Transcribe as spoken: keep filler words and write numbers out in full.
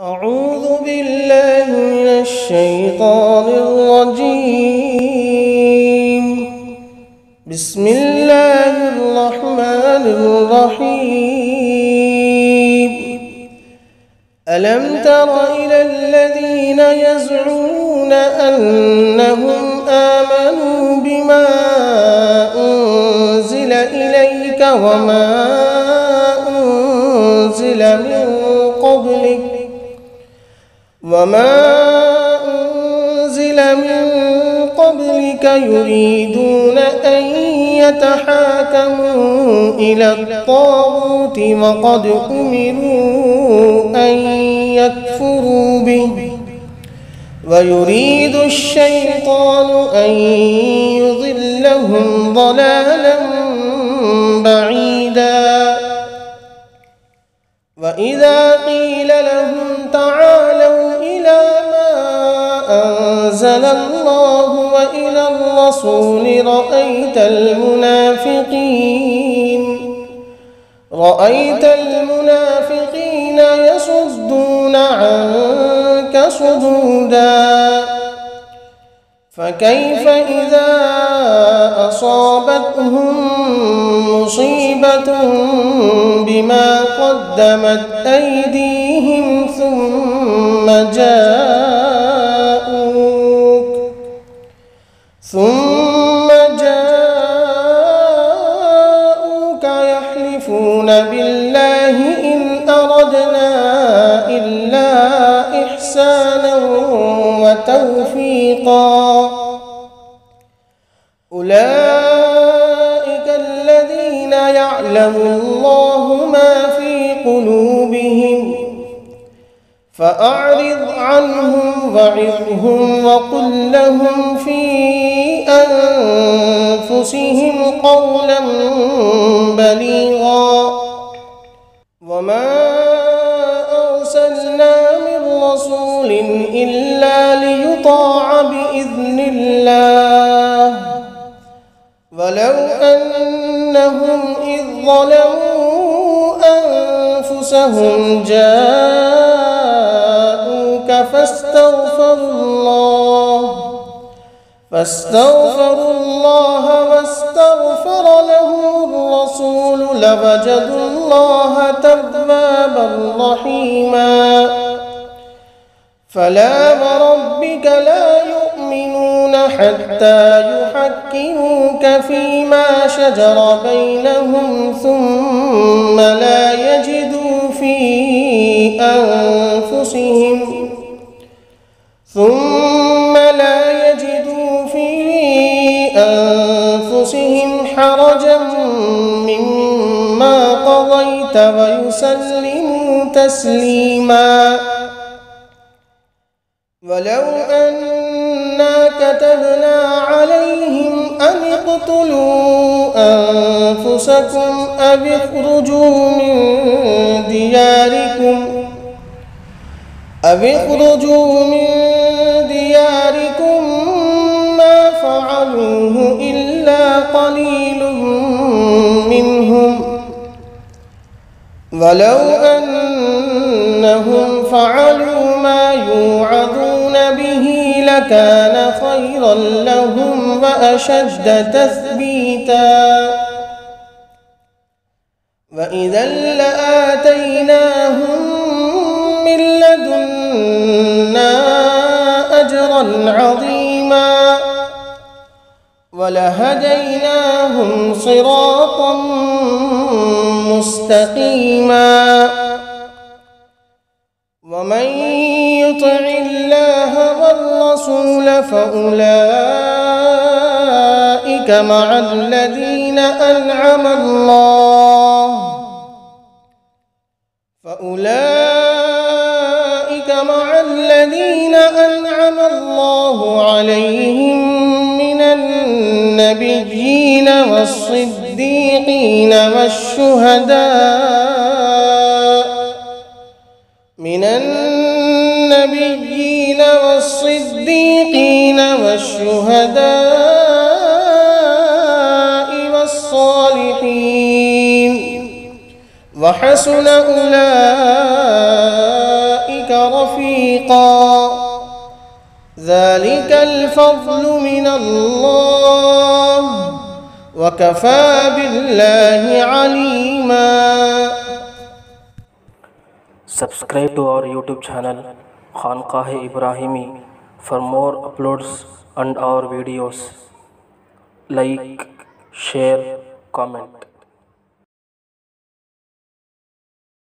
أعوذ بالله من الشيطان الرجيم. بسم الله الرحمن الرحيم. ألم تر إلى الذين يزعمون أنهم آمنوا بما أنزل إليك وما أنزل من قبلك وما أنزل من قبلك يريدون أن يتحاكموا إلى الطاغوت وقد أمروا أن يكفروا به ويريد الشيطان أن يضلهم ضلالا بعيدا. وإذا قيل لهم تعالوا إلى ما أنزل الله وإلى الرسول رأيت المنافقين رأيت المنافقين يصدون عنك صدودا. فكيف إذا أصابتهم مصيبة بما قدمت أيديهم ثم جاءوك ثم جاءوك يحلفون بالله إن أردنا إلا إحسانا وتوفيقا. أولئك الذين يعلم الله ما في قلوبهم فأعرض عنهم وعظهم وقل لهم في أنفسهم قولا بليغا. وما أرسلنا من رسول إلا ليطاع بإذن الله ولو أنهم إذ ظلموا أنفسهم جاءوك فاستغفروا الله فاستغفروا الله واستغفر لهم الرسول لوجدوا الله توابا رحيما. فلا وربك لا يؤمنون حتى يحكموك فيما شجر بينهم ثم لا يجدوا في أنفسهم ثم لا يجدوا في أنفسهم حرجا مما قضيت ويسلموا تسليما. ولو أنا كتبنا عليهم أن اقتلوا أنفسكم أو اخرجوا من دياركم أو اخرجوا من دياركم ما فعلوه إلا قليل منهم ولو أنهم فعلوا ما يوعظون به لكان خيرا لهم وأشد تثبيتا. وإذا لآتيناهم من لدنا أجرا عظيما ولهديناهم صراطا مستقيما. ومن يطع الله والرسول فأولئك مع الذين أنعم الله فأولئك مع الذين أنعم الله عليهم من النبيين والصديقين والشهداء من النبيين والصديقين والشهداء والصالحين وحسن أولئك ज़ालिकल फ़ज़्लु मिनल्लाह वकफ़ा बिल्लाहि Aleema. Subscribe to our YouTube channel Khanqah Ibrahimi for more uploads and our videos. Like, share, comment.